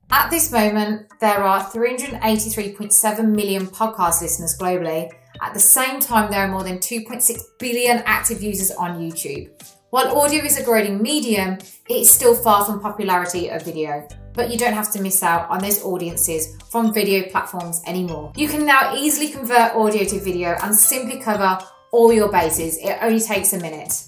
At this moment, there are 383.7 million podcast listeners globally. At the same time, there are more than 2.6 billion active users on YouTube. While audio is a growing medium, it is still far from popularity of video. But you don't have to miss out on those audiences from video platforms anymore. You can now easily convert audio to video and simply cover all your bases. It only takes a minute.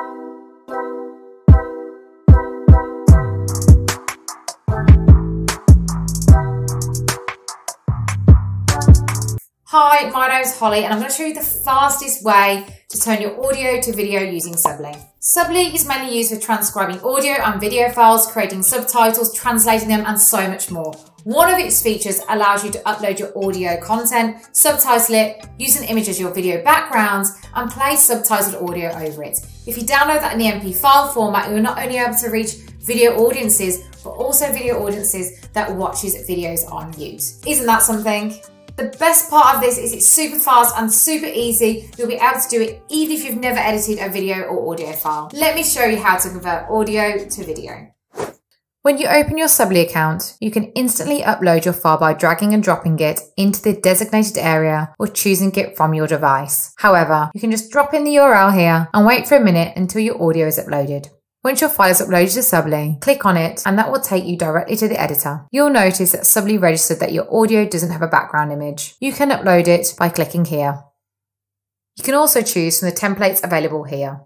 Hi, my name is Holly and I'm going to show you the fastest way to turn your audio to video using Subtitling. Subtitling is mainly used for transcribing audio and video files, creating subtitles, translating them and so much more. One of its features allows you to upload your audio content, subtitle it, use an image as your video background and play subtitled audio over it. If you download that in the MP file format, you're not only able to reach video audiences, but also video audiences that watches videos on YouTube. Isn't that something? The best part of this is it's super fast and super easy. You'll be able to do it even if you've never edited a video or audio file. Let me show you how to convert audio to video. When you open your Subtitling account, you can instantly upload your file by dragging and dropping it into the designated area or choosing it from your device. However, you can just drop in the URL here and wait for a minute until your audio is uploaded. Once your file is uploaded to Subtitling, click on it and that will take you directly to the editor. You'll notice that Subtitling registered that your audio doesn't have a background image. You can upload it by clicking here. You can also choose from the templates available here.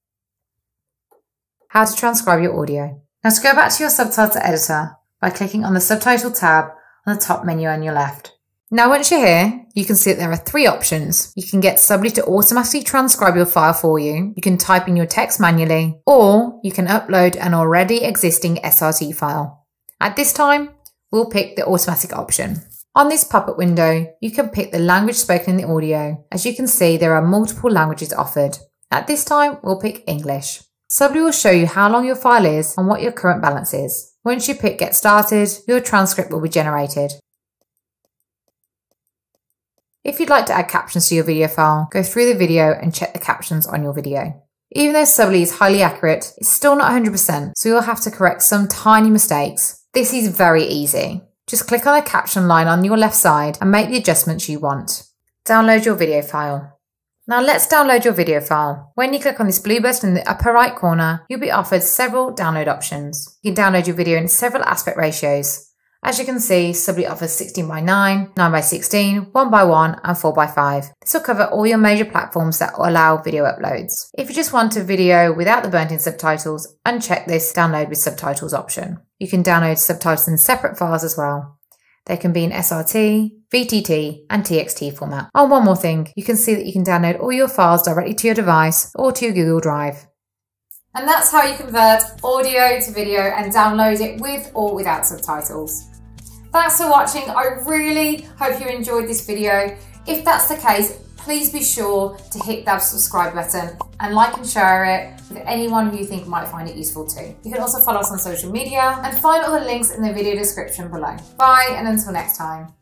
How to transcribe your audio. Now to go back to your subtitle editor by clicking on the Subtitle tab on the top menu on your left. Now once you're here, you can see that there are three options. You can get Subtitling to automatically transcribe your file for you, you can type in your text manually, or you can upload an already existing SRT file. At this time, we'll pick the automatic option. On this pop-up window, you can pick the language spoken in the audio. As you can see, there are multiple languages offered. At this time, we'll pick English. Subtitling will show you how long your file is and what your current balance is. Once you pick Get Started, your transcript will be generated. If you'd like to add captions to your video file, go through the video and check the captions on your video. Even though Subtitling is highly accurate, it's still not 100%, so you'll have to correct some tiny mistakes. This is very easy. Just click on the caption line on your left side and make the adjustments you want. Download your video file. Now let's download your video file. When you click on this blue button in the upper right corner, you'll be offered several download options. You can download your video in several aspect ratios. As you can see, Subtitling offers 16:9, 9:16, 1:1 and 4:5. This will cover all your major platforms that allow video uploads. If you just want a video without the burnt-in subtitles, uncheck this Download with Subtitles option. You can download subtitles in separate files as well. They can be in SRT, VTT and TXT format. Oh, one more thing, you can see that you can download all your files directly to your device or to your Google Drive. And that's how you convert audio to video and download it with or without subtitles. Thanks for watching. I really hope you enjoyed this video. If that's the case, please be sure to hit that subscribe button and like and share it with anyone who you think might find it useful too. You can also follow us on social media and find all the links in the video description below. Bye and until next time.